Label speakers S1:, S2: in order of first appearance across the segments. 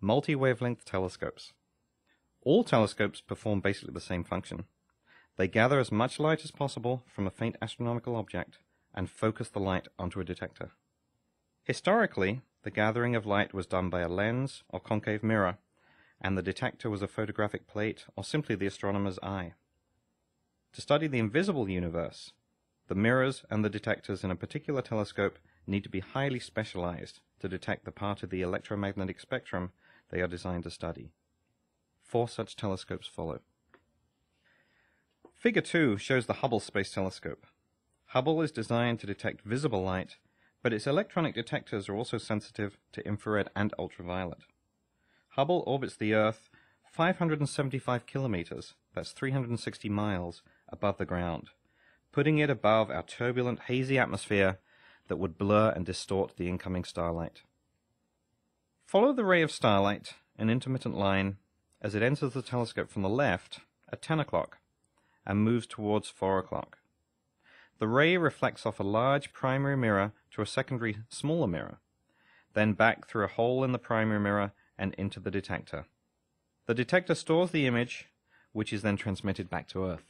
S1: Multi-wavelength telescopes. All telescopes perform basically the same function. They gather as much light as possible from a faint astronomical object and focus the light onto a detector. Historically, the gathering of light was done by a lens or concave mirror, and the detector was a photographic plate or simply the astronomer's eye. To study the invisible universe, the mirrors and the detectors in a particular telescope need to be highly specialized to detect the part of the electromagnetic spectrum they are designed to study. 4 such telescopes follow. Figure 2 shows the Hubble Space Telescope. Hubble is designed to detect visible light, but its electronic detectors are also sensitive to infrared and ultraviolet. Hubble orbits the Earth 575 kilometers, that's 360 miles, above the ground, putting it above our turbulent, hazy atmosphere that would blur and distort the incoming starlight. Follow the ray of starlight, an intermittent line, as it enters the telescope from the left at 10 o'clock and moves towards 4 o'clock. The ray reflects off a large primary mirror to a secondary, smaller mirror, then back through a hole in the primary mirror and into the detector. The detector stores the image, which is then transmitted back to Earth.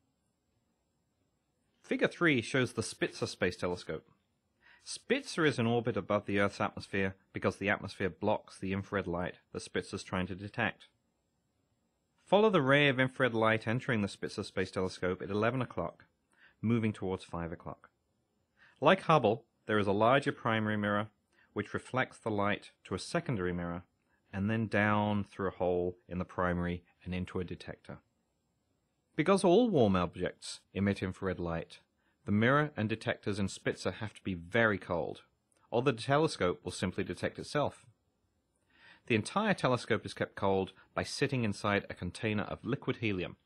S1: Figure 3 shows the Spitzer Space Telescope. Spitzer is in orbit above the Earth's atmosphere because the atmosphere blocks the infrared light that Spitzer is trying to detect. Follow the ray of infrared light entering the Spitzer Space Telescope at 11 o'clock, moving towards 5 o'clock. Like Hubble, there is a larger primary mirror which reflects the light to a secondary mirror and then down through a hole in the primary and into a detector. Because all warm objects emit infrared light, the mirror and detectors in Spitzer have to be very cold, or the telescope will simply detect itself. The entire telescope is kept cold by sitting inside a container of liquid helium.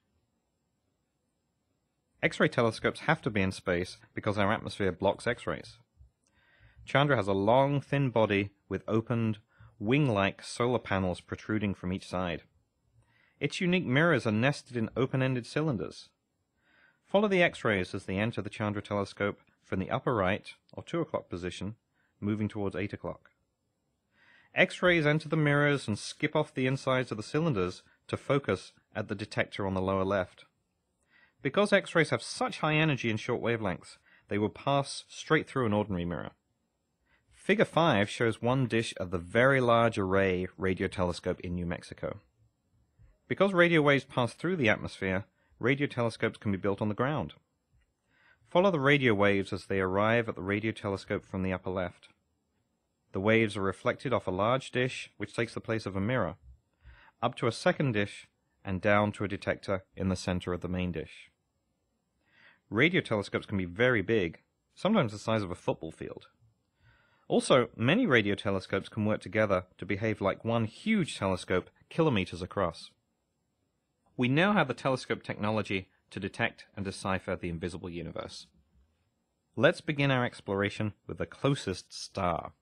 S1: X-ray telescopes have to be in space because our atmosphere blocks X-rays. Chandra has a long, thin body with opened, wing-like solar panels protruding from each side. Its unique mirrors are nested in open-ended cylinders. Follow the X-rays as they enter the Chandra telescope from the upper right, or 2 o'clock position, moving towards 8 o'clock. X-rays enter the mirrors and skip off the insides of the cylinders to focus at the detector on the lower left. Because X-rays have such high energy and short wavelengths, they will pass straight through an ordinary mirror. Figure 5 shows one dish of the Very Large Array radio telescope in New Mexico. Because radio waves pass through the atmosphere, radio telescopes can be built on the ground. Follow the radio waves as they arrive at the radio telescope from the upper left. The waves are reflected off a large dish, which takes the place of a mirror, up to a second dish, and down to a detector in the center of the main dish. Radio telescopes can be very big, sometimes the size of a football field. Also, many radio telescopes can work together to behave like one huge telescope kilometers across. We now have the telescope technology to detect and decipher the invisible universe. Let's begin our exploration with the closest star.